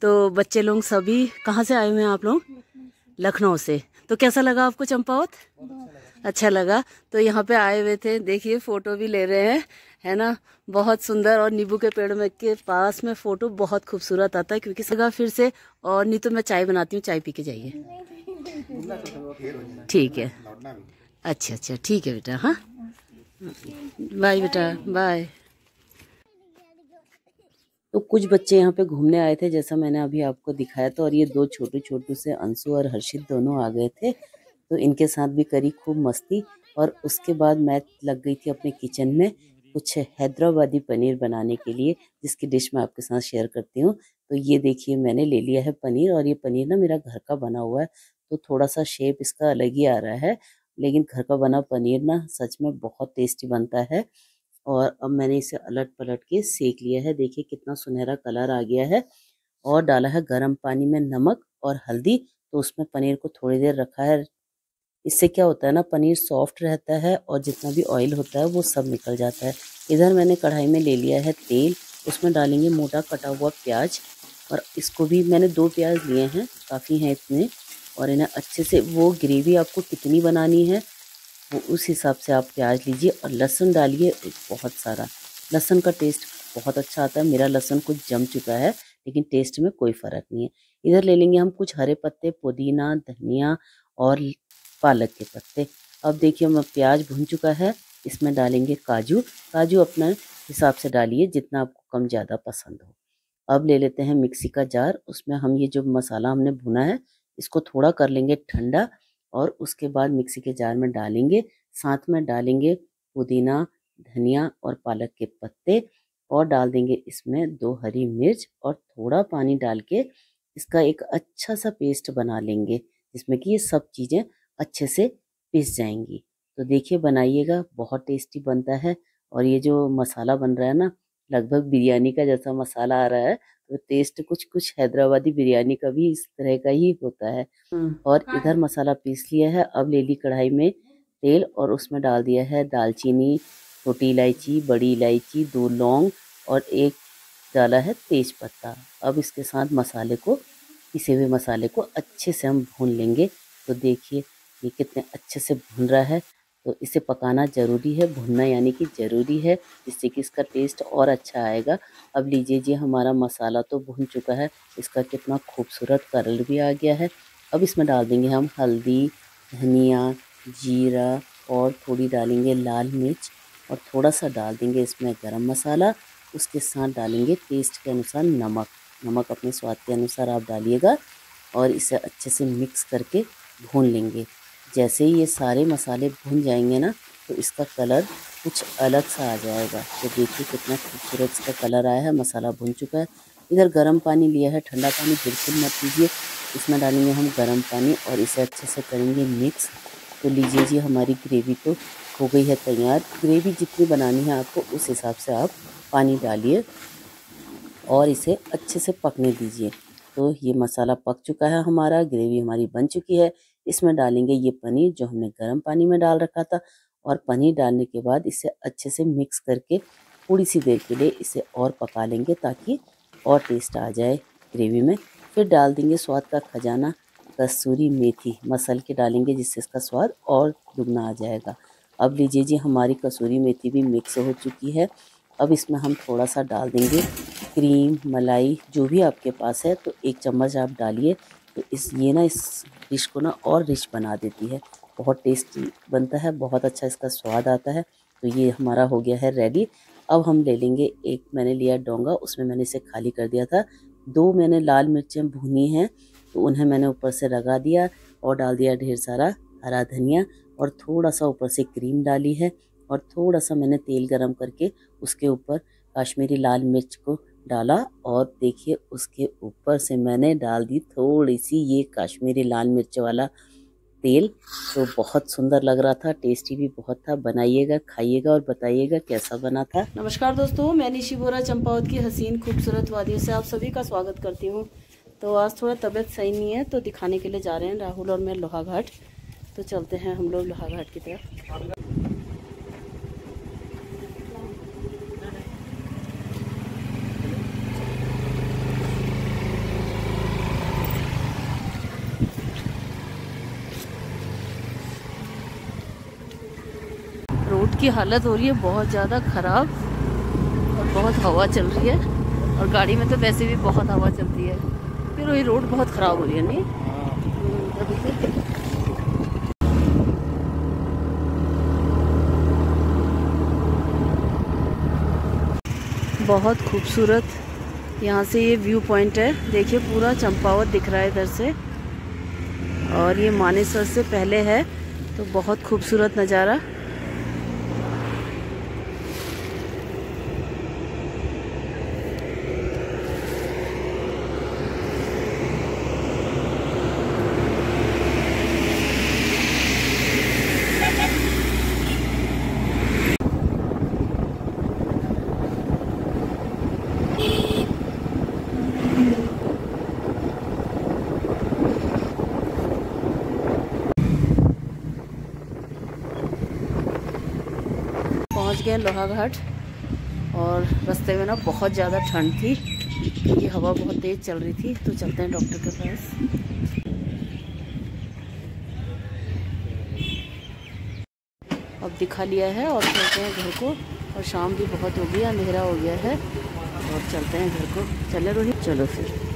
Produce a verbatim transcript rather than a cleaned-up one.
तो बच्चे लोग सभी कहाँ से आए हुए हैं आप लोग? लखनऊ से। तो कैसा लगा आपको चंपावत? अच्छा लगा। तो यहाँ पे आए हुए थे, देखिए फोटो भी ले रहे हैं, है ना, बहुत सुंदर। और नींबू के पेड़ में के पास में फोटो बहुत खूबसूरत आता है, क्योंकि सगा फिर से। और नहीं तो मैं चाय बनाती हूँ, चाय पी के जाइए। ठीक है, अच्छा अच्छा ठीक है बेटा। हाँ बाय बेटा, बाय। तो कुछ बच्चे यहाँ पे घूमने आए थे, जैसा मैंने अभी आपको दिखाया था। और ये दो छोटे छोटू से अंशु और हर्षित दोनों आ गए थे, तो इनके साथ भी करी खूब मस्ती। और उसके बाद मैं लग गई थी अपने किचन में कुछ हैदराबादी पनीर बनाने के लिए, जिसकी डिश मैं आपके साथ शेयर करती हूँ। तो ये देखिए मैंने ले लिया है पनीर, और ये पनीर ना मेरा घर का बना हुआ है, तो थोड़ा सा शेप इसका अलग ही आ रहा है, लेकिन घर का बना पनीर ना सच में बहुत टेस्टी बनता है। और अब मैंने इसे अलट पलट के सेक लिया है, देखिए कितना सुनहरा कलर आ गया है। और डाला है गर्म पानी में नमक और हल्दी, तो उसमें पनीर को थोड़ी देर रखा है। इससे क्या होता है ना, पनीर सॉफ्ट रहता है और जितना भी ऑयल होता है वो सब निकल जाता है। इधर मैंने कढ़ाई में ले लिया है तेल, उसमें डालेंगे मोटा कटा हुआ प्याज। और इसको भी मैंने दो प्याज लिए हैं, काफ़ी हैं इतने। और इन्हें अच्छे से, वो ग्रेवी आपको कितनी बनानी है वो उस हिसाब से आप प्याज लीजिए। और लहसुन डालिए बहुत सारा, लहसुन का टेस्ट बहुत अच्छा आता है। मेरा लहसुन कुछ जम चुका है, लेकिन टेस्ट में कोई फ़र्क नहीं है। इधर ले लेंगे हम कुछ हरे पत्ते, पुदीना, धनिया और पालक के पत्ते। अब देखिए मैं प्याज भुन चुका है, इसमें डालेंगे काजू। काजू अपने हिसाब से डालिए, जितना आपको कम ज़्यादा पसंद हो। अब ले लेते हैं मिक्सी का जार, उसमें हम ये जो मसाला हमने भुना है इसको थोड़ा कर लेंगे ठंडा, और उसके बाद मिक्सी के जार में डालेंगे। साथ में डालेंगे पुदीना, धनिया और पालक के पत्ते, और डाल देंगे इसमें दो हरी मिर्च, और थोड़ा पानी डाल के इसका एक अच्छा सा पेस्ट बना लेंगे, जिसमें कि ये सब चीज़ें अच्छे से पिस जाएंगी। तो देखिए बनाइएगा, बहुत टेस्टी बनता है। और ये जो मसाला बन रहा है ना, लगभग बिरयानी का जैसा मसाला आ रहा है। तो टेस्ट कुछ कुछ हैदराबादी बिरयानी का भी इस तरह का ही होता है। और इधर मसाला पीस लिया है। अब ले ली कढ़ाई में तेल, और उसमें डाल दिया है दालचीनी, छोटी इलायची, बड़ी इलायची, दो लौंग, और एक डाला है तेज पत्ता। अब इसके साथ मसाले को, पिसे हुए मसाले को अच्छे से हम भून लेंगे। तो देखिए ये कितने अच्छे से भुन रहा है। तो इसे पकाना ज़रूरी है, भुनना यानी कि ज़रूरी है, जिससे कि इसका टेस्ट और अच्छा आएगा। अब लीजिए जी, हमारा मसाला तो भुन चुका है, इसका कितना खूबसूरत कलर भी आ गया है। अब इसमें डाल देंगे हम हल्दी, धनिया, जीरा, और थोड़ी डालेंगे लाल मिर्च, और थोड़ा सा डाल देंगे इसमें गरम मसाला। उसके साथ डालेंगे टेस्ट के अनुसार नमक। नमक अपने स्वाद के अनुसार आप डालिएगा, और इसे अच्छे से मिक्स करके भून लेंगे। जैसे ही ये सारे मसाले भून जाएंगे ना, तो इसका कलर कुछ अलग सा आ जाएगा। तो देखिए कितना खूबसूरत इसका कलर आया है, मसाला भून चुका है। इधर गर्म पानी लिया है, ठंडा पानी बिल्कुल मत लीजिए। इसमें डालेंगे हम गर्म पानी, और इसे अच्छे से करेंगे मिक्स। तो लीजिए जी, हमारी ग्रेवी तो हो गई है तैयार। ग्रेवी जितनी बनानी है आपको उस हिसाब से आप पानी डालिए, और इसे अच्छे से पकने दीजिए। तो ये मसाला पक चुका है हमारा, ग्रेवी हमारी बन चुकी है। इसमें डालेंगे ये पनीर जो हमने गर्म पानी में डाल रखा था, और पनीर डालने के बाद इसे अच्छे से मिक्स करके थोड़ी सी देर के लिए इसे और पका लेंगे, ताकि और टेस्ट आ जाए ग्रेवी में। फिर डाल देंगे स्वाद का खजाना, कसूरी मेथी मसल के डालेंगे, जिससे इसका स्वाद और दुगना आ जाएगा। अब लीजिए जी, हमारी कसूरी मेथी भी मिक्स हो चुकी है। अब इसमें हम थोड़ा सा डाल देंगे क्रीम, मलाई, जो भी आपके पास है, तो एक चम्मच आप डालिए। तो इस ये ना इस डिश को ना और रिच बना देती है, बहुत टेस्टी बनता है, बहुत अच्छा इसका स्वाद आता है। तो ये हमारा हो गया है रेडी। अब हम ले लेंगे, एक मैंने लिया डोंगा, उसमें मैंने इसे खाली कर दिया था। दो मैंने लाल मिर्चें भूनी हैं, तो उन्हें मैंने ऊपर से लगा दिया, और डाल दिया ढेर सारा हरा धनिया, और थोड़ा सा ऊपर से क्रीम डाली है। और थोड़ा सा मैंने तेल गरम करके उसके ऊपर काश्मीरी लाल मिर्च को डाला, और देखिए उसके ऊपर से मैंने डाल दी थोड़ी सी ये काश्मीरी लाल मिर्च वाला तेल। तो बहुत सुंदर लग रहा था, टेस्टी भी बहुत था। बनाइएगा, खाइएगा, और बताइएगा कैसा बना था। नमस्कार दोस्तों, मैं निशी बोरा चंपावत की हसीन खूबसूरत वादियों से आप सभी का स्वागत करती हूँ। तो आज थोड़ा तबीयत सही नहीं है, तो दिखाने के लिए जा रहे हैं राहुल और मैं लोहा घाट। तो चलते हैं हम लोग लोहा घाट की तरफ। की हालत हो रही है बहुत ज़्यादा ख़राब और बहुत हवा चल रही है, और गाड़ी में तो वैसे भी बहुत हवा चलती है, फिर वही रोड बहुत ख़राब हो रही है नहीं। बहुत खूबसूरत यहाँ से ये व्यू पॉइंट है, देखिए पूरा चंपावत दिख रहा है इधर से, और ये मानेसर से पहले है, तो बहुत खूबसूरत नज़ारा। पहुंच गए लोहा घाट, और रास्ते में ना बहुत ज़्यादा ठंड थी क्योंकि हवा बहुत तेज़ चल रही थी, तो चलते हैं डॉक्टर के पास। अब दिखा लिया है और चलते हैं घर को, और शाम भी बहुत हो गई, अंधेरा हो गया है, और चलते हैं घर को। चले रोहित, चलो फिर।